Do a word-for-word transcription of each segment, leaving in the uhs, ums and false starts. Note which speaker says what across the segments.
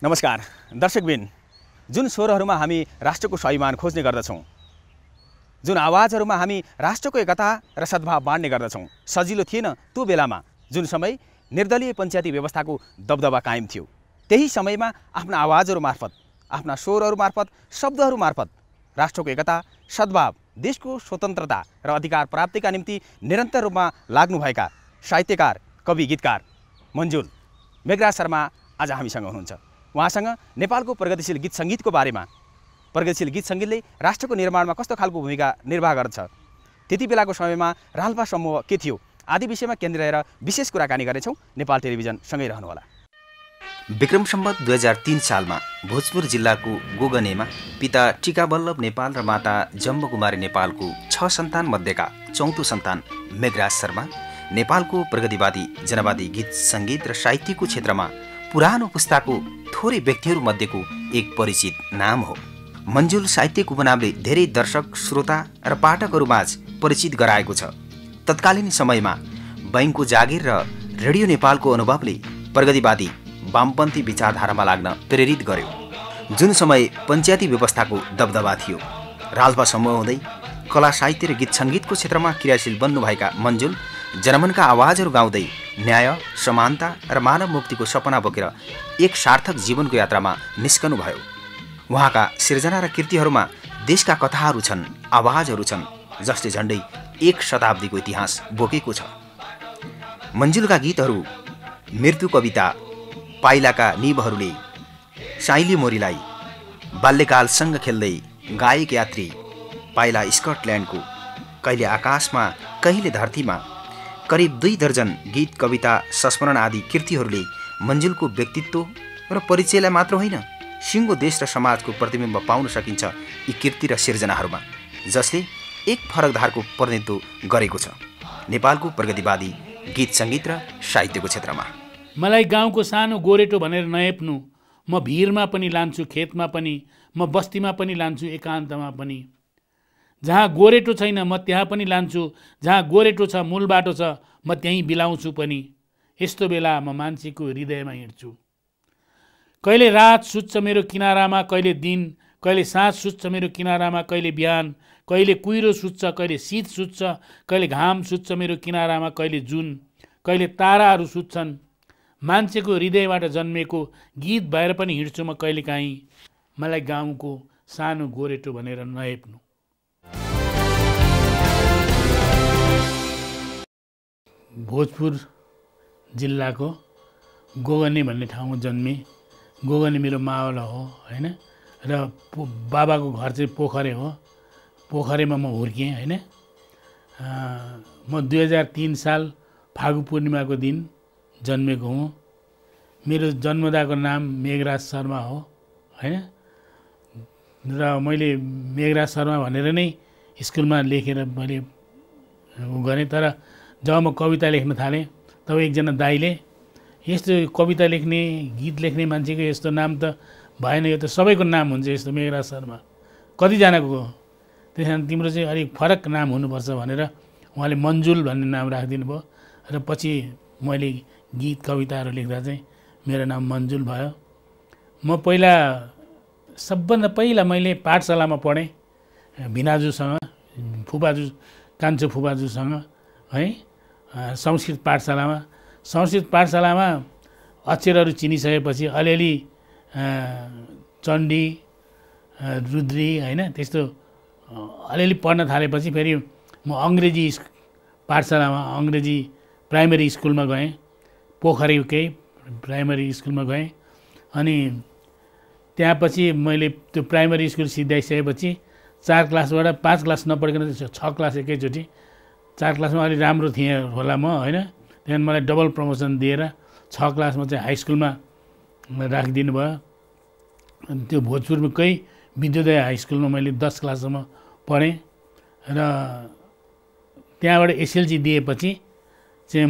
Speaker 1: नमस्कार दर्शकबिन, जुन स्वरहरूमा हामी राष्ट्रको स्वाभिमान खोज्ने गर्दछौँ, जुन आवाजहरूमा हामी राष्ट्रको एकता र सद्भाव बाँड्ने गर्दछौँ, सजिलो थिएन त्यो बेलामा जुन समय निर्दलीय पञ्चायती व्यवस्थाको दबदबा कायम थियो। त्यही समयमा आफ्ना आवाजहरू मार्फत, आफ्ना स्वरहरू मार्फत, शब्दहरू मार्फत राष्ट्रको एकता, सद्भाव, देशको स्वतन्त्रता र अधिकार प्राप्तिका निम्ति निरन्तर रूपमा लाग्नुभएका साहित्यकार, कवि, गीतकार मञ्जुल मेघराज शर्मा आज हामीसँग हुनुहुन्छ। उहाँसँग नेपालको प्रगतिशील गीत सङ्गीतको बारेमा, प्रगतिशील गीत सङ्गीतले राष्ट्रको निर्माणमा कस्तो खालको भूमिका निर्वाह गर्छ, त्यति बेलाको समयमा राल्पा समूह के थियो आदि विषयमा केन्द्रित रहेर विशेष कुराकानी गर्नेछौँ। नेपाल टेलिभिजन सँगै रहनुहोला।
Speaker 2: विक्रम सम्वत दुई हजार तीन सालमा भोजपुर जिल्लाको गोगनेमा पिता टिकावल्लभ नेपाल र माता जम्बकुमारी नेपालको छ सन्तान मध्येका चौथो सन्तान मेघराज शर्मा नेपालको प्रगतिवादी जनवादी गीत सङ्गीत र साहित्यको क्षेत्रमा पुरानो पुस्ताको थोरै व्यक्तिहरू मध्येको एक परिचित नाम हो। मञ्जुल साहित्यको उपनामले धेरै दर्शक, श्रोता र पाठकहरूमाझ परिचित गराएको छ। तत्कालीन समयमा बैंकको जागिर र रेडियो नेपालको अनुभवले प्रगतिवादी वामपन्थी विचारधारामा लाग्न प्रेरित गर्यो। जुन समय पञ्चायती व्यवस्थाको दबदबा थियो, राल्पा समूह हुँदै कला साहित्य र गीत सङ्गीतको क्षेत्रमा क्रियाशील बन्नुभएका मञ्जुल जनमनका आवाजहरू गाउँदै न्याय, समानता र मानव मुक्तिको सपना बोकेर एक सार्थक जीवनको यात्रामा निस्कनुभयो। उहाँका सिर्जना र कृतिहरूमा देशका कथाहरू छन्, आवाजहरू छन्, जसले झन्डै एक शताब्दीको इतिहास बोकेको छ। मञ्जुलका गीतहरू मृत्यु कविता, पाइलाका निबहरूले, साइली मोरीलाई, बाल्यकालसँग खेल्दै, गायक यात्री, पाइला स्कटल्यान्डको, कहिले आकाशमा कहिले धरतीमा, करिब दुई दर्जन गीत, कविता, संस्मरण आदि कृतिहरूले मञ्जुलको व्यक्तित्व र परिचयलाई मात्र होइन, सिङ्गो देश र समाजको प्रतिबिम्ब पाउन सकिन्छ यी कृति र सिर्जनाहरूमा, जसले एक फरक धारको प्रतिनिधित्व गरेको छ नेपालको प्रगतिवादी गीत सङ्गीत र साहित्यको क्षेत्रमा।
Speaker 3: मलाई गाउँको सानो गोरेटो भनेर नहेप्नु, म भिरमा पनि लान्छु, खेतमा पनि, म बस्तीमा पनि लान्छु, एकान्तमा पनि। जहाँ गोरेटो छैन म त्यहाँ पनि लान्छु, जहाँ गोरेटो छ, मूल बाटो छ, म त्यहीँ बिलाउँछु पनि। यस्तो बेला म मान्छेको हृदयमा हिँड्छु। कहिले रात सुत्छ मेरो किनारामा, कहिले दिन, कहिले साँझ सुत्छ मेरो किनारामा, कहिले बिहान, कहिले कुहिरो सुत्छ, कहिले शीत सुत्छ, कहिले घाम सुत्छ मेरो किनारामा, कहिले जुन, कहिले ताराहरू सुत्छन्। मान्छेको हृदयबाट जन्मेको गीत भएर पनि हिँड्छु म कहिलेकाहीँ, मलाई गाउँको सानो गोरेटो भनेर नहेप्नु। भोजपुर जिल्लाको गोगने भन्ने ठाउँमा जन्मे। गोगने मेरो मावल हो होइन, र बाबाको घर चाहिँ पोखरे हो। पोखरेमा म हुर्केँ होइन। म दुई हजार तीन साल फागु पूर्णिमाको दिन जन्मेको हुँ। मेरो जन्मदाको नाम मेघराज शर्मा हो होइन, र मैले मेघराज शर्मा भनेर नै स्कुलमा लेखेर मैले गरेँ। तर जब म कविता लेख्न थालेँ तब एकजना दाइले, यस्तो कविता लेख्ने, गीत लेख्ने मान्छेको यस्तो नाम त भएन, यो त सबैको नाम हुन्छ यस्तो मेघराज शर्मा, कतिजनाको हो, त्यस कारण तिम्रो चाहिँ अलिक फरक नाम हुनुपर्छ भनेर उहाँले मञ्जुल भन्ने नाम राखिदिनु भयो। र पछि मैले गीत कविताहरू लेख्दा चाहिँ मेरो नाम मञ्जुल भयो। म पहिला सबभन्दा पहिला मैले पाठशालामा पढेँ भिनाजुसँग, फुपाजु, कान्छो फुपाजुसँग है, संस्कृत पाठशालामा। संस्कृत पाठशालामा अक्षरहरू चिनिसकेपछि अलिअलि चण्डी, रुद्री होइन त्यस्तो अलिअलि पढ्न थालेपछि फेरि म अङ्ग्रेजी पाठशालामा, अङ्ग्रेजी प्राइमेरी स्कुलमा गएँ, पोखरेकै प्राइमेरी स्कुलमा गएँ। अनि त्यहाँ पछि मैले त्यो प्राइमेरी स्कुल सिद्धाइसकेपछि चार क्लासबाट पाँच क्लास नपढिकन छ क्लास एकैचोटि, चार क्लासमा अलिक राम्रो थिएँ होला म होइन, त्यहाँदेखि मलाई डबल प्रमोसन दिएर छ क्लासमा चाहिँ हाई स्कुलमा राखिदिनु भयो। अनि त्यो भोजपुरकै विद्योदय हाई स्कुलमा मैले दस क्लाससम्म पढेँ। र त्यहाँबाट एसएलसी दिएपछि चाहिँ म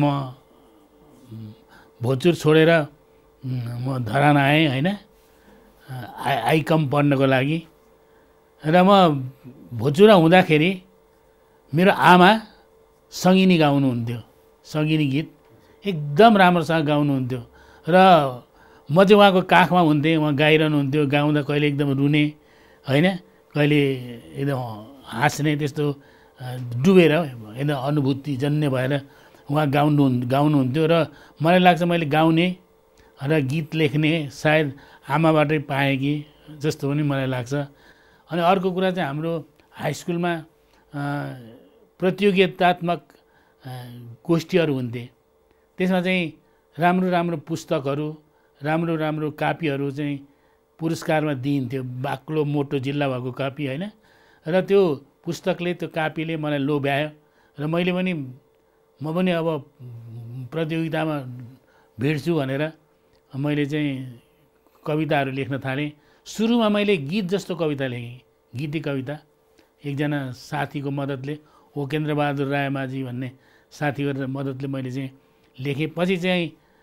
Speaker 3: भोजपुर छोडेर म धरान आएँ होइन, आइ आइकम पढ्नको लागि। र म भोजपुरमा हुँदाखेरि मेरो आमा सङ्गिनी गाउनुहुन्थ्यो, सङ्गिनी गीत एकदम राम्रोसँग गाउनुहुन्थ्यो। र म चाहिँ उहाँको काखमा हुन्थेँ, उहाँ गाइरहनु हुन्थ्यो, गाउँदा कहिले एकदम रुने होइन, कहिले एकदम हाँस्ने, त्यस्तो डुबेर एकदम अनुभूति जन्य भएर उहाँ गाउनु गाउनुहुन्थ्यो। र मलाई लाग्छ मैले गाउने र गीत लेख्ने सायद आमाबाटै पाएँ कि जस्तो पनि मलाई लाग्छ। अनि अर्को कुरा चाहिँ हाम्रो हाई स्कुलमा प्रतियोगितात्मक गोष्ठीहरू हुन्थे, त्यसमा चाहिँ राम्रो राम्रो पुस्तकहरू, राम्रो राम्रो कापीहरू चाहिँ पुरस्कारमा दिइन्थ्यो, बाक्लो मोटो जिल्ला भएको कापी होइन। र त्यो पुस्तकले, त्यो कापीले मलाई लोभ्यायो र मैले पनि म पनि अब प्रतियोगितामा भिड्छु भनेर मैले चाहिँ कविताहरू लेख्न थालेँ। सुरुमा मैले गीत जस्तो कविता लेखेँ, गीती कविता, एकजना साथीको मद्दतले, ओकेन्द्रबहादुर रायमाझी भन्ने साथीको मद्दतले मैले चाहिँ लेखेँ। पछि चाहिँ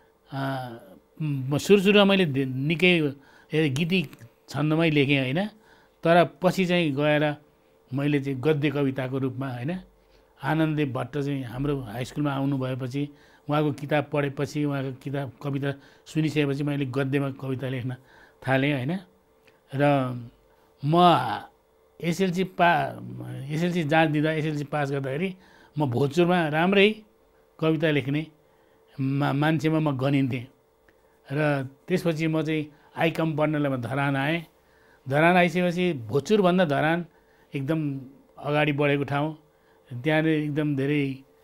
Speaker 3: सुरु सुरुमा मैले निकै गीती छन्दमै लेखेँ होइन, तर पछि चाहिँ गएर मैले चाहिँ गद्य कविताको रूपमा होइन, आनन्ददेव भट्ट चाहिँ हाम्रो हाई स्कुलमा आउनु भएपछि उहाँको किताब पढेपछि, उहाँको किताब कविता सुनिसकेपछि मैले गद्यमा कविता लेख्न थालेँ होइन। र म एसएलसी पा एसएलसी जाँच दिँदा, एसएलसी पास गर्दाखेरि म भोजपुरमा राम्रै कविता लेख्ने मा मान्छेमा म गनिन्थेँ। र त्यसपछि म चाहिँ आइकम पढ्नलाई म धरान आएँ। धरान आइसकेपछि भोजपुरभन्दा धरान एकदम अगाडि बढेको ठाउँ, त्यहाँनिर एकदम धेरै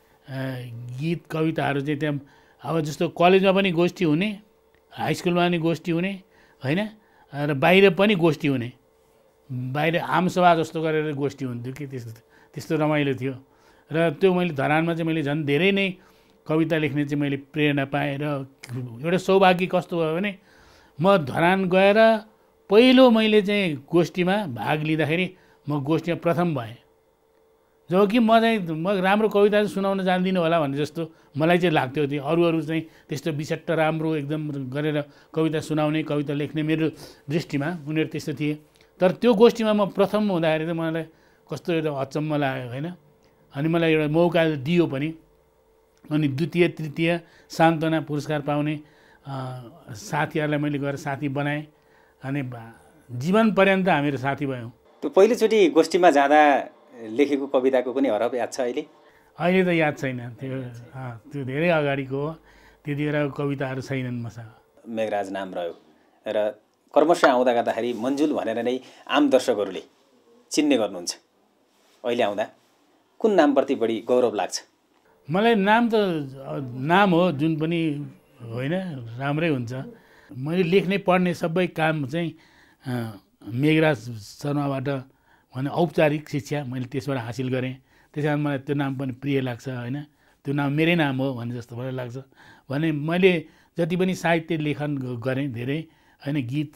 Speaker 3: गीत कविताहरू चाहिँ त्यहाँ अब जस्तो कलेजमा पनि गोष्ठी हुने, हाई स्कुलमा पनि गोष्ठी हुने होइन, र बाहिर पनि गोष्ठी हुने, बाहिर आमसभा जस्तो गरेर गोष्ठी हुन्थ्यो कि त्यस्तो त्यस्तो रमाइलो थियो। र त्यो मैले धरानमा चाहिँ मैले झन् धेरै नै कविता लेख्ने चाहिँ मैले प्रेरणा पाएँ। र एउटा सौभाग्य कस्तो भयो भने म धरान गएर पहिलो मैले चाहिँ गोष्ठीमा भाग लिँदाखेरि म गोष्ठीमा प्रथम भएँ, जो कि म चाहिँ म राम्रो कविता चाहिँ सुनाउन जान्दिनँ होला भन्ने जस्तो मलाई चाहिँ लाग्थ्यो। त्यो अरू अरू चाहिँ त्यस्तो विषट्ट राम्रो एकदम गरेर कविता सुनाउने, कविता लेख्ने मेरो दृष्टिमा उनीहरू त्यस्तो थिए। तर त्यो गोष्ठीमा म प्रथम हुँदाखेरि चाहिँ मलाई कस्तो एउटा अचम्म लाग्यो होइन। अनि मलाई एउटा मौका दियो पनि। अनि द्वितीय तृतीय सान्त्वना पुरस्कार पाउने साथीहरूलाई मैले गएर साथी बनाएँ। अनि जीवन पर्यन्त हामीहरू साथी भयौँ।
Speaker 2: त्यो पहिलोचोटि गोष्ठीमा जाँदा लेखेको कविताको पनि हरफ याद छ अहिले?
Speaker 3: अहिले त याद छैन, त्यो त्यो धेरै अगाडिको हो, त्यति बेलाको कविताहरू छैनन् मसँग।
Speaker 2: मेघराज नाम रह्यो र कर्मश आउँदा गर्दाखेरि मन्जुल भनेर नै आम दर्शकहरूले चिन्ने गर्नुहुन्छ। अहिले आउँदा कुन नामप्रति बढी गौरव लाग्छ?
Speaker 3: मलाई नाम त नाम हो, जुन पनि होइन राम्रै हुन्छ। मैले लेख्ने पढ्ने सबै काम चाहिँ मेघराज शर्माबाट भने औपचारिक शिक्षा मैले त्यसबाट हासिल गरेँ। त्यस कारण मलाई त्यो नाम पनि प्रिय लाग्छ होइन। त्यो नाम मेरै नाम हो भने जस्तो मलाई लाग्छ। भने मैले जति पनि साहित्य लेखन गरेँ धेरै होइन, गीत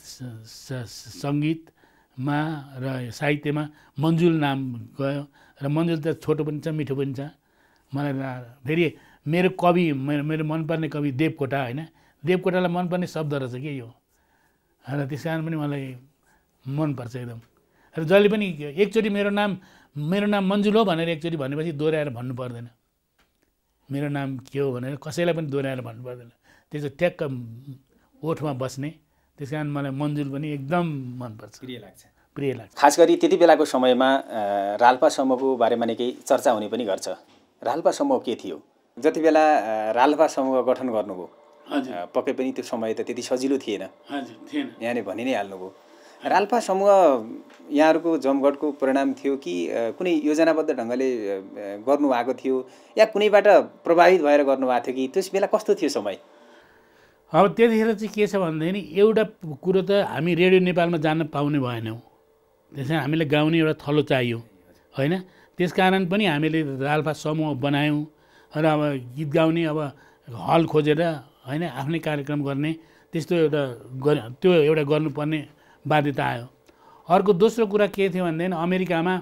Speaker 3: सङ्गीतमा र साहित्यमा मन्जुल नाम गयो। र मन्जुल त छोटो पनि छ, मिठो पनि छ। मलाई फेरि मेरो कवि मेरो मेरो मनपर्ने कवि देवकोटा होइन, देवकोटालाई मनपर्ने शब्द रहेछ कि यो। र त्यस कारण पनि मलाई मनपर्छ एकदम। र जहिले पनि एकचोटि मेरो नाम मेरो नाम मन्जुल हो भनेर एकचोटि भनेपछि दोहोऱ्याएर भन्नु पर्दैन। मेरो नाम के हो भनेर कसैलाई पनि दोहोऱ्याएर भन्नु पर्दैन, त्यसो ट्याक्क ओठमा बस्ने। त्यस कारण मलाई मन्जुल पनि एकदम मनपर्छ,
Speaker 2: प्रिय लाग्छ
Speaker 3: प्रिय लाग्छ
Speaker 2: खास गरी त्यति बेलाको समयमा राल्पा समूहको बारेमा निकै चर्चा हुने पनि गर्छ। राल्पा समूह के थियो? जति बेला राल्पा समूह गठन गर्नुभयो, पक्कै पनि त्यो समय त त्यति सजिलो थिएन।
Speaker 3: हजुर थिएन,
Speaker 2: यहाँले भनि नै हाल्नुभयो। राल्पा समूह यहाँहरूको जमघटको परिणाम थियो कि कुनै योजनाबद्ध ढङ्गले गर्नुभएको थियो या कुनैबाट प्रभावित भएर गर्नुभएको थियो कि त्यस बेला कस्तो थियो समय?
Speaker 3: अब त्यतिखेर चाहिँ के छ भन्दाखेरि एउटा कुरो त हामी रेडियो नेपालमा जान पाउने भएनौँ। त्यस कारण हामीले गाउने एउटा थलो चाहियो होइन। त्यस कारण पनि हामीले राल्पा समूह बनायौँ र अब गीत गाउने अब हल खोजेर होइन आफ्नै कार्यक्रम गर्ने त्यस्तो एउटा त्यो एउटा गर्नुपर्ने बाध्यता आयो। अर्को दोस्रो कुरा के थियो भनेदेखि अमेरिकामा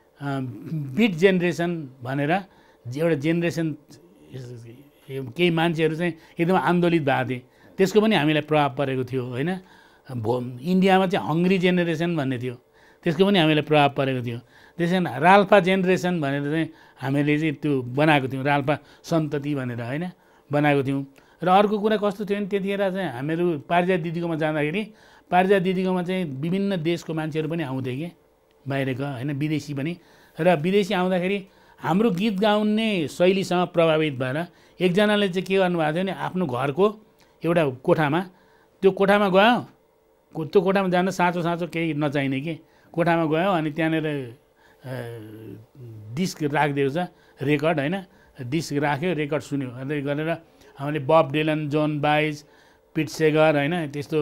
Speaker 3: बिट जेनेरेसन भनेर एउटा जेनेरेसन केही मान्छेहरू चाहिँ एकदम आन्दोलित भएको थिए, त्यसको पनि हामीलाई प्रभाव परेको थियो होइन। भो इन्डियामा चाहिँ हङ्ग्री जेनेरेसन भन्ने थियो, त्यसको पनि हामीलाई प्रभाव परेको थियो। त्यसै कारण राल्पा जेनेरेसन भनेर चाहिँ हामीले चाहिँ त्यो बनाएको थियौँ, राल्पा सन्तति भनेर होइन बनाएको थियौँ। र अर्को कुरा कस्तो थियो भने त्यतिखेर चाहिँ हामीहरू पारिजात दिदीकोमा जाँदाखेरि पारिजात दिदीकोमा चाहिँ विभिन्न देशको मान्छेहरू पनि आउँथे कि बाहिरको होइन विदेशी पनि र विदेशी आउँदाखेरि हाम्रो गीत गाउने शैलीसँग प्रभावित भएर एकजनाले चाहिँ के गर्नुभएको थियो भने आफ्नो घरको एउटा कोठामा त्यो कोठामा गयो त्यो कोठामा जान साँचो साँचो केही नचाहिने कि कोठामा गयो अनि त्यहाँनिर डिस्क राखिदिएको छ रेकर्ड होइन डिस्क राख्यो रेकर्ड सुन्यो अन्त गरेर हामीले बब डिलन जोन बाइज पिट सेगर होइन त्यस्तो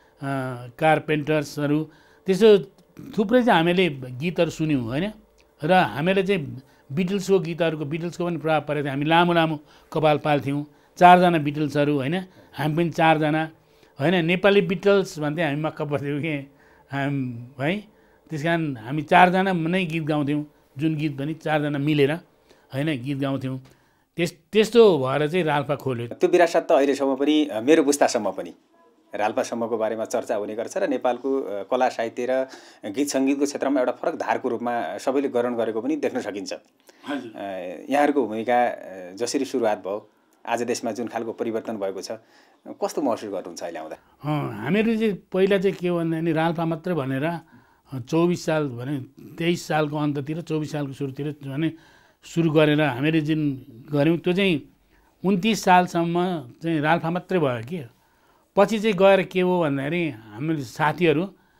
Speaker 3: कारपेन्टर्सहरू त्यस्तो थुप्रै चाहिँ हामीले गीतहरू सुन्यौँ होइन र हामीले चाहिँ बिटल्सको गीतहरूको बिटल्सको पनि प्रभाव परेको थियो हामी लामो लामो कपाल पाल्थ्यौँ चारजना बिटल्सहरू होइन हामी पनि चारजना होइन नेपाली बिटल्स भन्थे हामी मक्क पर्थ्यौँ कि हाम है त्यस कारण हामी चारजना नै गीत गाउँथ्यौँ जुन गीत पनि चारजना मिलेर होइन गीत गाउँथ्यौँ त्यस त्यस्तो भएर चाहिँ राल्पा खोल्यो
Speaker 2: त्यो विरासत त अहिलेसम्म पनि मेरो पुस्तासम्म पनि राल्पासम्मको बारेमा चर्चा हुने गर्छ र नेपालको कला साहित्य र गीत सङ्गीतको क्षेत्रमा एउटा फरक धारको रूपमा सबैले ग्रहण गरेको पनि देख्न सकिन्छ। यहाँहरूको भूमिका जसरी सुरुवात भयो आज देशमा जुन खालको परिवर्तन भएको छ कस्तो महसुस गर्नुहुन्छ अहिले आउँदा?
Speaker 3: हामीहरू चाहिँ पहिला चाहिँ के हो भन्दाखेरि राल्पा मात्रै भनेर चौबिस साल भने तेइस सालको अन्ततिर चौबिस सालको सुरुतिर भने सुरु गरेर हामीले जुन गऱ्यौँ त्यो चाहिँ उन्तिस सालसम्म चाहिँ राल्पा मात्रै भयो कि पछि चाहिँ गएर के हो भन्दाखेरि हामीले साथीहरू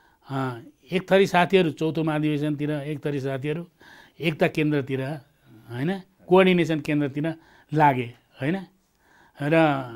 Speaker 3: एक थरी साथीहरू चौथो महाधिवेशनतिर एक थरी साथीहरू एकता केन्द्रतिर होइन कोअर्डिनेसन केन्द्रतिर लागे होइन र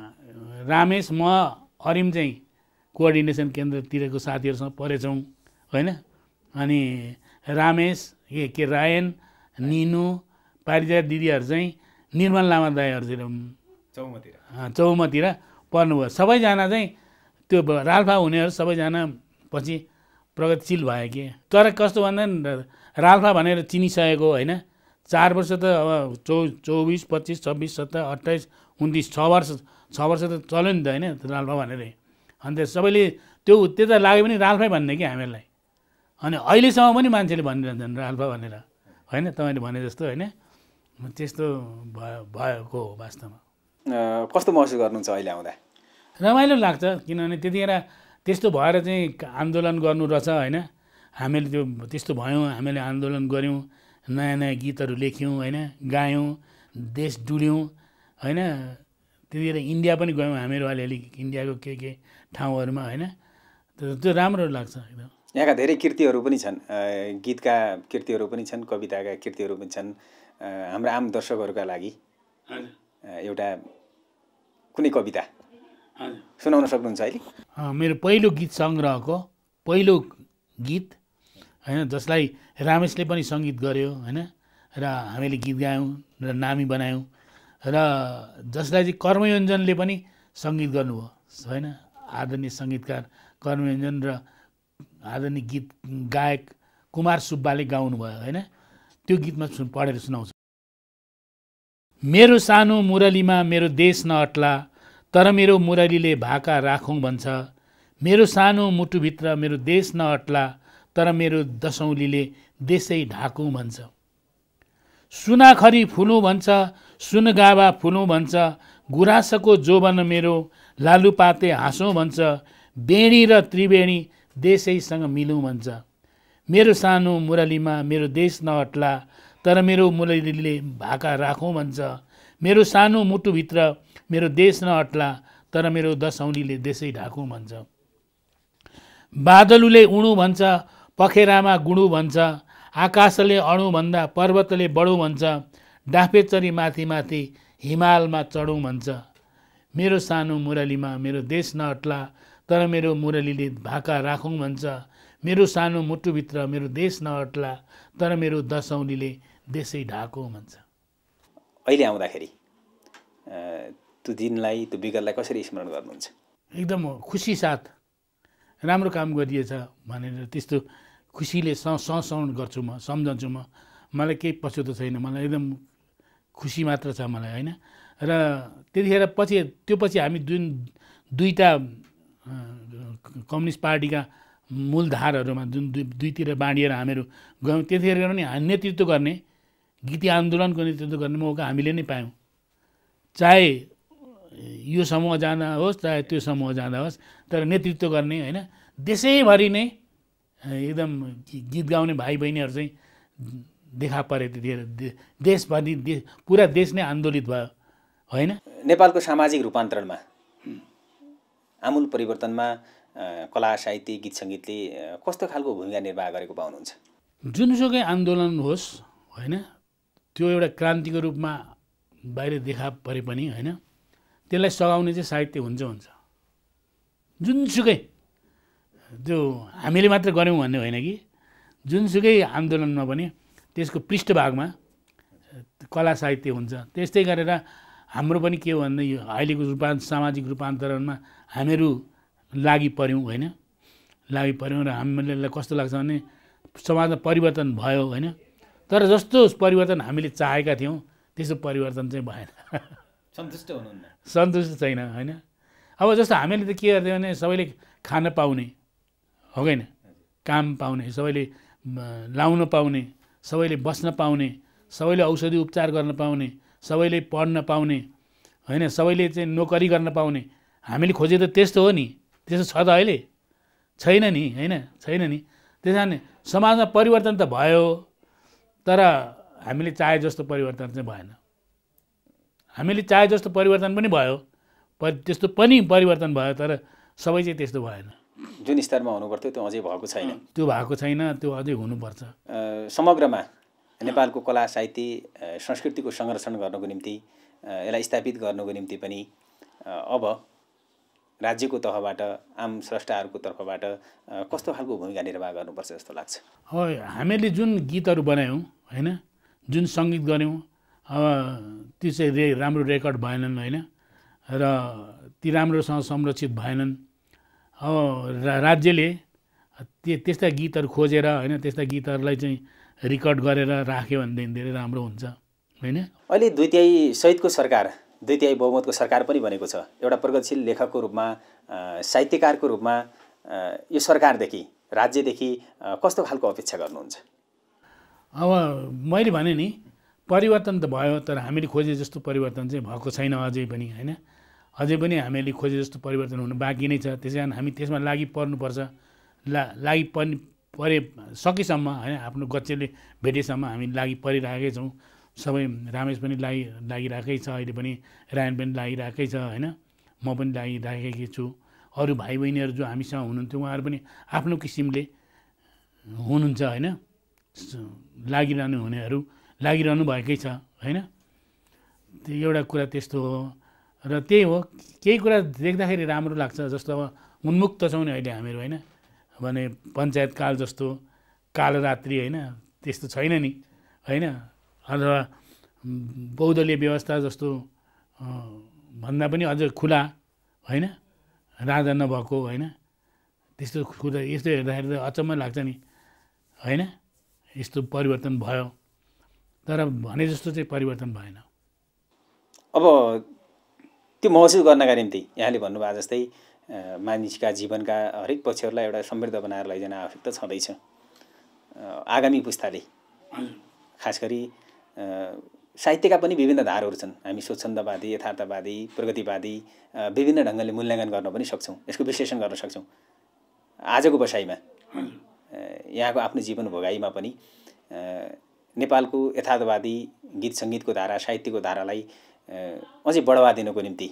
Speaker 3: रामेश म अरिम चाहिँ कोअर्डिनेसन केन्द्रतिरको साथीहरूसँग परेछौँ होइन अनि रामेश के के रायन निनु पारिजात दिदीहरू चाहिँ निर्मल लामा दाईहरूतिर
Speaker 1: चौमतिर
Speaker 3: चौमतिर पर्नुभयो सबैजना चाहिँ त्यो राल्पा हुनेहरू सबैजना पछि प्रगतिशील भयो कि तर कस्तो भन्दा राल्पा भनेर चिनिसकेको होइन चार वर्ष त अब चौ चौबिस पच्चिस छब्बिस सत्ताइस अट्ठाइस उन्तिस छ वर्ष छ वर्ष त चल्यो नि त होइन राल्पा भनेर अन्त सबैले त्यो त्यता लाग्यो भने राल्पै भन्ने कि हामीहरूलाई अनि अहिलेसम्म पनि मान्छेले भनिरहन्छन् राल्पा भनेर होइन तपाईँले भने जस्तो होइन त्यस्तो भयो भएको हो वास्तवमा।
Speaker 2: कस्तो महसुस गर्नुहुन्छ अहिले आउँदा?
Speaker 3: रमाइलो लाग्छ किनभने त्यतिखेर त्यस्तो भएर चाहिँ आन्दोलन गर्नु रहेछ होइन हामीले त्यो त्यस्तो भयौँ हामीले आन्दोलन गऱ्यौँ नयाँ नयाँ गीतहरू लेख्यौँ होइन गायौँ देश डुल्यौँ होइन त्यतिखेर इन्डिया पनि गयौँ हामीहरू अलिअलि इन्डियाको के के ठाउँहरूमा होइन त्यो राम्रो लाग्छ एकदम।
Speaker 2: यहाँका धेरै कृतिहरू पनि छन् गीतका कृतिहरू पनि छन् कविताका कृतिहरू पनि छन् हाम्रो आम दर्शकहरूका लागि एउटा कुनै कविता सुनाउन सक्नुहुन्छ अहिले?
Speaker 3: मेरो पहिलो गीत सङ्ग्रहको पहिलो गीत होइन जसलाई रामेशले पनि सङ्गीत गर्यो होइन र हामीले गीत गायौँ र नामी बनायौँ र जसलाई चाहिँ कर्मयोञ्जनले पनि सङ्गीत गर्नुभयो होइन आदरणीय सङ्गीतकार कर्मयोञ्जन र आदरणीय गीत गायक कुमार सुब्बाले गाउनुभयो होइन त्यो गीतमा पढेर सुनाउँछु। मेरो सानो मुरलीमा मेरो देश नअट्ला तर मेरो मुरलीले भाका राखौँ भन्छ मेरो सानो मुटुभित्र मेरो देश नअट्ला तर मेरो दसौँलीले देशै ढाकौँ भन्छ सुनाखरी फुलौँ भन्छ सुनगाभा फुलौँ भन्छ गुराँसको जोबन मेरो लालुपाते हाँसौँ भन्छ बेणी र त्रिवेणी देशैसँग मिलौँ भन्छ मेरो सानो मुरलीमा मेरो देश नअट्ला तर मेरो मुरलीले भाका राखौँ भन्छ मेरो सानो मुटुभित्र मेरो देश नअट्ला तर मेरो दसौँलीले देशै ढाकौँ भन्छ बादलुले उडौँ भन्छ पखेरामा गुडौँ भन्छ आकाशले अणु भन्दा पर्वतले बढौँ भन्छ डाँफेचरी माथि माथि हिमालमा चढौँ भन्छ मेरो सानो मुरलीमा मेरो देश नअट्ला तर मेरो मुरलीले भाका राखौँ भन्छ मेरो सानो मुटुभित्र मेरो देश नअट्ला तर मेरो दसौँलीले देशै ढाकौँ भन्छ।
Speaker 2: अहिले आउँदाखेरि त्यो दिनलाई त्यो विगतलाई कसरी स्मरण गर्नुहुन्छ?
Speaker 3: एकदम खुसी साथ राम्रो काम गरिएछ भनेर त्यस्तो खुसीले संस्मरण गर्छु म सम्झन्छु म मलाई केही पछुतो छैन मलाई एकदम खुसी मात्र छ मलाई होइन र त्यतिखेर पछि त्यो पछि हामी जुन दुईवटा कम्युनिस्ट पार्टीका मूलधारहरूमा जुन दुई दुईतिर बाँडिएर हामीहरू गयौँ त्यतिखेर पनि नेतृत्व गर्ने गीती आन्दोलनको नेतृत्व गर्ने मौका हामीले नै पायौँ चाहे यो समूह जाँदा होस् चाहे त्यो समूह जाँदा होस्, तर नेतृत्व गर्ने होइन देशैभरि नै एकदम गीत गाउने भाइ बहिनीहरू चाहिँ देखा परे त्यतिखेर। देशभरि दे पुरा देश नै आन्दोलित भयो होइन।
Speaker 2: नेपालको सामाजिक रूपान्तरणमा आमूल परिवर्तनमा कला साहित्य गीत सङ्गीतले कस्तो खालको भूमिका निर्वाह गरेको पाउनुहुन्छ?
Speaker 3: जुनसुकै आन्दोलन होस् होइन, त्यो एउटा क्रान्तिको रूपमा बाहिर देखा परे पनि होइन, त्यसलाई सघाउने चाहिँ साहित्य हुन्छ हुन्छ। जुनसुकै त्यो हामीले मात्र गऱ्यौँ भन्ने होइन कि, जुनसुकै आन्दोलनमा पनि त्यसको पृष्ठभागमा कला साहित्य हुन्छ। त्यस्तै गरेर हाम्रो पनि के हो भन्दा यो अहिलेको रूपान् सामाजिक रूपान्तरणमा हामीहरू लागि पऱ्यौँ होइन, लागि पऱ्यौँ र हामीलाई कस्तो लाग्छ भने समाजमा परिवर्तन भयो होइन, तर जस्तो परिवर्तन हामीले चाहेका थियौँ त्यस्तो परिवर्तन चाहिँ भएन।
Speaker 2: सन्तुष्ट हुनुहुन्न?
Speaker 3: सन्तुष्ट छैन होइन। अब जस्तो हामीले त के गर्थ्यौँ भने सबैले खान पाउने हो होइन, काम पाउने, सबैले लाउन पाउने, सबैले बस्न पाउने, सबैले औषधि उपचार गर्न पाउने, सबैले पढ्न पाउने होइन, सबैले चाहिँ नोकरी गर्न पाउने। हामीले खोजे त त्यस्तो हो नि, त्यस्तो छ त अहिले? छैन नि होइन, छैन नि। त्यस कारण समाजमा परिवर्तन त भयो, तर हामीले चाहे जस्तो परिवर्तन चाहिँ भएन। हामीले चाहे जस्तो परिवर्तन पनि भयो, पर त्यस्तो पनि परिवर्तन भयो, तर सबै चाहिँ त्यस्तो भएन।
Speaker 2: जुन स्तरमा हुनुपर्थ्यो त्यो अझै भएको छैन।
Speaker 3: त्यो भएको छैन, त्यो अझै हुनुपर्छ।
Speaker 2: समग्रमा नेपालको कला साहित्य संस्कृतिको संरक्षण गर्नको निम्ति, यसलाई स्थापित गर्नको निम्ति पनि अब राज्यको तर्फबाट, आम स्रष्टाहरूको तर्फबाट कस्तो खालको भूमिका निर्वाह गर्नुपर्छ जस्तो लाग्छ?
Speaker 3: हो, हामीले जुन गीतहरू बनायौँ होइन, जुन सङ्गीत गऱ्यौँ, अब त्यो चाहिँ रे राम्रो रेकर्ड भएनन् होइन, र ती राम्रोसँग संरक्षित भएनन्। अब राज्यले त्यो त्यस्ता गीतहरू खोजेर होइन, त्यस्ता गीतहरूलाई चाहिँ रेकर्ड गरेर राख्यो भनेदेखि धेरै राम्रो हुन्छ होइन।
Speaker 2: अहिले दुई तिहाई सहितको सरकार, दुई तिहाई बहुमतको सरकार पनि बनेको छ। एउटा प्रगतिशील लेखकको रूपमा, साहित्यकारको रूपमा यो सरकारदेखि, राज्यदेखि कस्तो खालको अपेक्षा गर्नुहुन्छ?
Speaker 3: अब मैले भने नि परिवर्तन त भयो, तर हामीले खोजे जस्तो परिवर्तन चाहिँ भएको छैन अझै पनि होइन। अझै पनि हामीले खोजे जस्तो परिवर्तन हुनु बाँकी नै छ। त्यसै कारण हामी त्यसमा लागि पर्नुपर्छ। ला लागि पर्ने परे सकेसम्म होइन, आफ्नो गच्छेले भेटेसम्म हामी लागि परिरहेकै छौँ। सबै रामेश पनि लागि लागिरहेकै छ, अहिले पनि रायन पनि लागिरहेकै छ होइन, म पनि लागिराखेकै छु। अरू भाइ बहिनीहरू जो हामीसँग हुनुहुन्थ्यो उहाँहरू पनि आफ्नो किसिमले हुनुहुन्छ होइन, लागिरहनु हुनेहरू लागिरहनु भएकै छ होइन। त्यो एउटा कुरा त्यस्तो हो, र त्यही हो केही कुरा देख्दाखेरि राम्रो लाग्छ। जस्तो अब उन्मुक्त छौँ नि अहिले हामीहरू होइन, भने पञ्चायत काल जस्तो कालरात्रि होइन, त्यस्तो छैन नि होइन, अथवा बहुदलीय व्यवस्था जस्तो भन्दा पनि अझ खुला होइन, राजा नभएको होइन, त्यस्तो कुरा यस्तो हेर्दाखेरि त अचम्म लाग्छ नि होइन। यस्तो परिवर्तन भयो, तर भने जस्तो चाहिँ परिवर्तन भएन।
Speaker 2: अब त्यो महसुस गर्नका निम्ति यहाँले भन्नुभएको जस्तै मानिसका जीवनका हरेक पक्षहरूलाई एउटा समृद्ध बनाएर लैजान आवश्यक त छँदैछ। आगामी पुस्ताले खास गरी साहित्यका पनि विभिन्न धारहरू छन्। हामी स्वच्छन्दवादी, यथार्थवादी, प्रगतिवादी विभिन्न ढङ्गले मूल्याङ्कन गर्न पनि सक्छौँ, यसको विश्लेषण गर्न सक्छौँ। आजको बसाइमा यहाँको आफ्नो जीवन भोगाइमा पनि नेपालको यथार्थवादी गीत सङ्गीतको धारा, साहित्यको धारालाई अझै बढावा दिनको निम्ति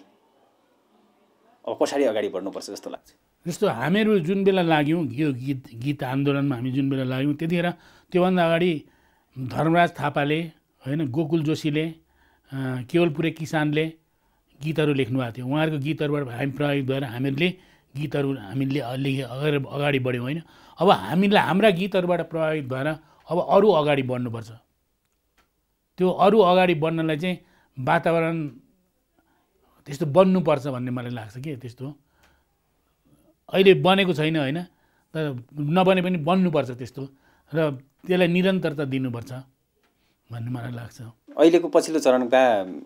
Speaker 2: अब कसरी अगाडि बढ्नुपर्छ जस्तो लाग्छ?
Speaker 3: जस्तो हामीहरू जुन बेला लाग्यौँ यो गीत गीत आन्दोलनमा हामी जुन बेला लाग्यौँ त्यतिखेर त्योभन्दा अगाडि धर्मराज थापाले होइन, गोकुल जोशीले, केवलपुरे किसानले गीतहरू लेख्नुभएको थियो। उहाँहरूको गीतहरूबाट हामी प्रभावित भएर हामीहरूले गीतहरू हामीले लेखे अगाडि अगाडि बढ्यौँ होइन। अब हामीलाई हाम्रा गीतहरूबाट प्रभावित भएर अब अरू अगाडि बढ्नुपर्छ। त्यो अरू अगाडि बढ्नलाई चाहिँ वातावरण त्यस्तो बन्नुपर्छ भन्ने मलाई लाग्छ कि त्यस्तो अहिले बनेको छैन होइन, तर नबने पनि बन्नुपर्छ त्यस्तो, र त्यसलाई निरन्तरता दिनुपर्छ भन्ने मलाई लाग्छ।
Speaker 2: अहिलेको पछिल्लो चरणका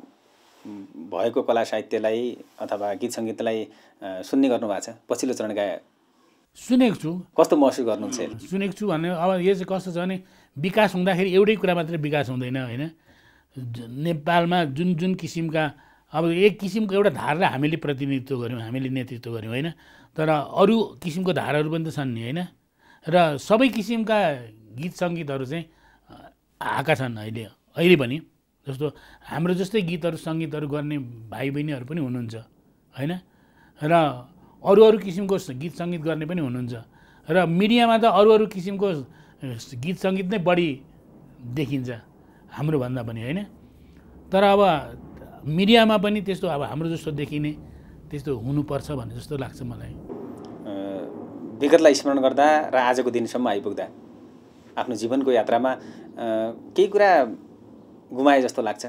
Speaker 2: भएको कला साहित्यलाई अथवा गीत सङ्गीतलाई सुन्ने गर्नुभएको छ? पछिल्लो चरणका
Speaker 3: सुनेको छु।
Speaker 2: कस्तो महसुस गर्नुहुन्छ?
Speaker 3: सुनेको छु भने अब यो चाहिँ कस्तो छ भने विकास हुँदाखेरि एउटै कुरा मात्रै विकास हुँदैन होइन। नेपालमा जुन जुन किसिमका अब एक किसिमको एउटा धारलाई हामीले प्रतिनिधित्व गऱ्यौँ, हामीले नेतृत्व गऱ्यौँ होइन। तर अरू किसिमको धाराहरू पनि त छन् नि होइन। र सबै किसिमका गीत सङ्गीतहरू चाहिँ आएका छन् अहिले अहिले पनि। जस्तो हाम्रो जस्तै गीतहरू सङ्गीतहरू गर्ने भाइ बहिनीहरू पनि हुनुहुन्छ होइन। र अरू अरू किसिमको गीत सङ्गीत गर्ने पनि हुनुहुन्छ। र मिडियामा त अरू अरू किसिमको गीत सङ्गीत नै बढी देखिन्छ हाम्रोभन्दा पनि होइन। तर अब मिडियामा पनि त्यस्तो अब हाम्रो जस्तो देखिने त्यस्तो हुनुपर्छ भन्ने जस्तो लाग्छ मलाई।
Speaker 1: विगतलाई स्मरण गर्दा र आजको दिनसम्म आइपुग्दा आफ्नो जीवनको यात्रामा केही कुरा गुमाए जस्तो लाग्छ?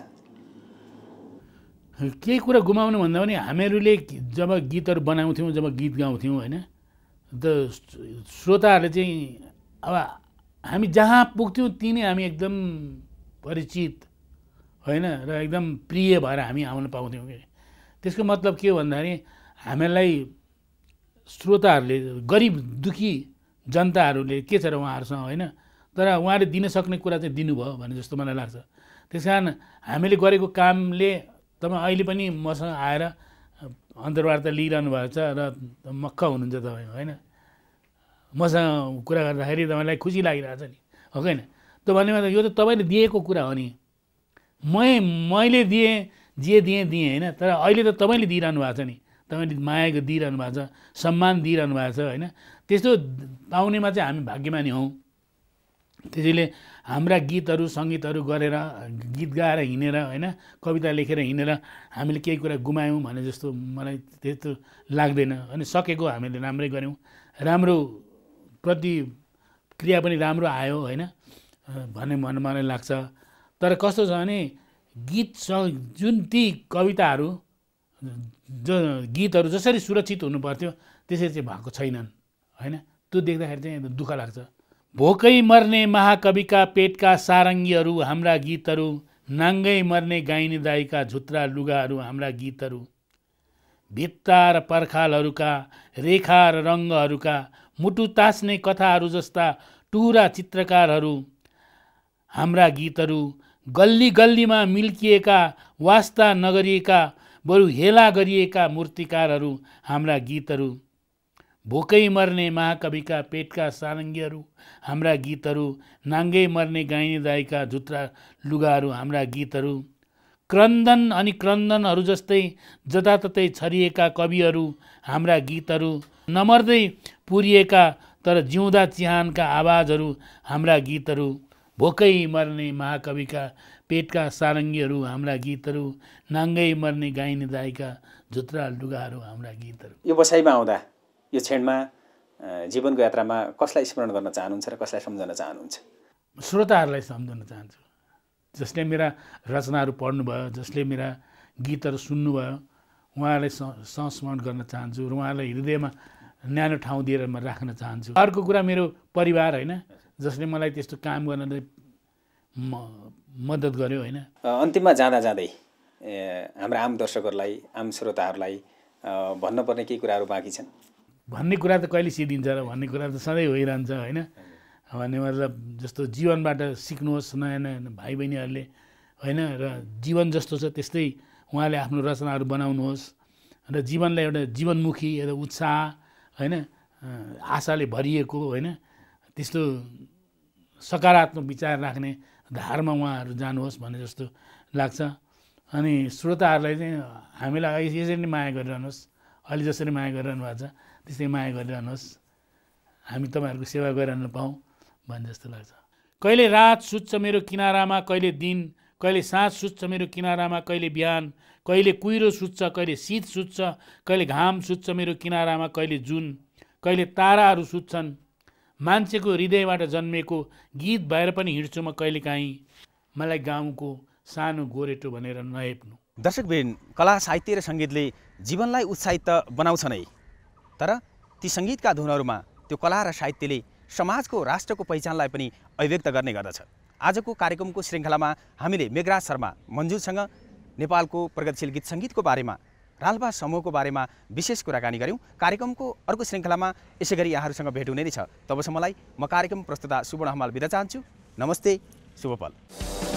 Speaker 3: केही कुरा गुमाउनु भन्दा पनि हामीहरूले जब गीतहरू बनाउँथ्यौँ, जब गीत गाउँथ्यौँ होइन, त श्रोताहरूले चाहिँ अब हामी जहाँ पुग्थ्यौँ त्यहीँ नै हामी एकदम परिचित होइन र एकदम प्रिय भएर हामी आउन पाउँथ्यौँ कि। त्यसको मतलब के हो भन्दाखेरि हामीलाई श्रोताहरूले, गरिब दुखी जनताहरूले के छ र उहाँहरूसँग होइन, तर उहाँले दिन सक्ने कुरा चाहिँ दिनुभयो भन्ने जस्तो मलाई लाग्छ। त्यस कारण हामीले गरेको कामले तपाईँ अहिले पनि मसँग आएर अन्तर्वार्ता लिइरहनु भएको छ र मक्ख हुनुहुन्छ तपाईँ होइन। मसँग कुरा गर्दाखेरि तपाईँलाई खुसी लागिरहेछ नि हो कि होइन। त भन्ने मतलब यो त तपाईँले दिएको कुरा हो नि। मै मैले दिएँ जे दिएँ दिएँ होइन, तर अहिले त तपाईँले दिइरहनु भएको छ नि। तपाईँले माया दिइरहनु भएको छ, सम्मान दिइरहनु भएको छ होइन। त्यस्तो पाउनेमा चाहिँ हामी भाग्यमानी हौँ। त्यसैले हाम्रा गीतहरू सङ्गीतहरू गरेर, गीत गाएर हिँडेर होइन, कविता लेखेर हिँडेर हामीले केही कुरा गुमायौँ भने जस्तो मलाई त्यस्तो लाग्दैन। अनि सकेको हामीले राम्रै गऱ्यौँ, राम्रो प्रतिक्रिया पनि राम्रो आयो होइन भन्ने मन मलाई लाग्छ। तर कस्तो छ भने गीत जुन ती कविताहरू जो गीतहरू जसरी सुरक्षित हुनुपर्थ्यो त्यसरी चाहिँ भएको छैनन् होइन। त्यो देख्दाखेरि चाहिँ दुःख लाग्छ। भोकै मर्ने महाकविका पेटका सारङ्गीहरू हाम्रा गीतहरू, नाङ्गै मर्ने गाइने दाइका झुत्रा लुगाहरू हाम्रा गीतहरू, भित्ता र पर्खालहरूका रेखा र रङ्गहरूका मुटु तास्ने कथाहरू जस्ता टुरा चित्रकारहरू हाम्रा गीतहरू, गल्ली गल्लीमा मिल्किएका वास्ता नगरिएका बरु हेला गरिएका मूर्तिकारहरू हाम्रा गीतहरू, भोकै मर्ने महाकविका पेटका सारङ्गीहरू हाम्रा गीतहरू, नाङ्गै मर्ने गाइने दाइका झुत्रा लुगाहरू हाम्रा गीतहरू, क्रन्दन अनि क्रन्दनहरू जस्तै जताततै छरिएका कविहरू हाम्रा गीतहरू, नमर्दै पुरिएका तर जिउँदा चिहानका आवाजहरू हाम्रा गीतहरू, भोकै मर्ने महाकविका पेटका सारङ्गीहरू हाम्रा गीतहरू, नाङ्गै मर्ने गाइने दाइका झुत्रा लुगाहरू हाम्रा गीतहरू।
Speaker 1: यो बसाइमा आउँदा यो क्षणमा जीवनको यात्रामा कसलाई स्मरण गर्न चाहनुहुन्छ र कसलाई सम्झन चाहनुहुन्छ?
Speaker 3: श्रोताहरूलाई सम्झन चाहन्छु, जसले मेरा रचनाहरू पढ्नुभयो, जसले मेरा गीतहरू सुन्नुभयो, उहाँलाई संस्मरण गर्न चाहन्छु र उहाँलाई हृदयमा न्यानो ठाउँ दिएर म राख्न चाहन्छु। अर्को कुरा मेरो परिवार होइन, जसले मलाई त्यस्तो काम गर्न मद्दत गर्यो होइन।
Speaker 1: अन्तिममा जाँदा जाँदै हाम्रा आम दर्शकहरूलाई, आम श्रोताहरूलाई भन्नुपर्ने केही कुराहरू बाँकी छन्?
Speaker 3: भन्ने कुरा त कहिले सिद्धिन्छ र भन्ने कुरा त सधैँ होइरहन्छ होइन। भन्ने मतलब जस्तो जीवनबाट सिक्नुहोस् नयाँ नयाँ भाइ बहिनीहरूले होइन, र जीवन जस्तो छ त्यस्तै उहाँले आफ्नो रचनाहरू बनाउनुहोस् र जीवनलाई एउटा जीवनमुखी एउटा उत्साह होइन, आशाले भरिएको होइन, त्यस्तो सकारात्मक विचार राख्ने धारमा उहाँहरू जानुहोस् भन्ने जस्तो लाग्छ। अनि श्रोताहरूलाई चाहिँ हामीलाई यसरी नै माया गरिरहनुहोस्, अहिले जसरी माया गरिरहनु भएको छ त्यस्तै माया गरिरहनुहोस्, हामी तपाईँहरूको सेवा गरिरहनु पाऊँ भन्ने जस्तो लाग्छ। कहिले रात सुत्छ मेरो किनारामा, कहिले दिन, कहिले साँझ सुत्छ मेरो किनारामा, कहिले बिहान, कहिले कुहिरो सुत्छ, कहिले शीत सुत्छ, कहिले घाम सुत्छ मेरो किनारामा, कहिले जुन, कहिले ताराहरू सुत्छन्। मान्छेको हृदयबाट जन्मेको गीत भएर पनि हिँड्छु म कहिलेकाहीँ, मलाई गाउँको सानो गोरेटो भनेर नहेप्नु।
Speaker 1: दर्शकबिन, कला साहित्य र सङ्गीतले जीवनलाई उत्साहित त बनाउँछ नै, तर ती सङ्गीतका धुनहरूमा त्यो कला र साहित्यले समाजको राष्ट्रको पहिचानलाई पनि अभिव्यक्त गर्ने गर्दछ। आजको कार्यक्रमको श्रृङ्खलामा हामीले मेघराज शर्मा मन्जुलसँग नेपालको प्रगतिशील गीत सङ्गीतको बारेमा, राल्पा समूहको बारेमा विशेष कुराकानी गऱ्यौँ। कार्यक्रमको अर्को श्रृङ्खलामा यसै गरी यहाँहरूसँग भेट हुने नै छ। तबसम्मलाई म कार्यक्रम प्रस्तुता सुवर्ण हमाल बिदा चाहन्छु। नमस्ते, शुभ पल।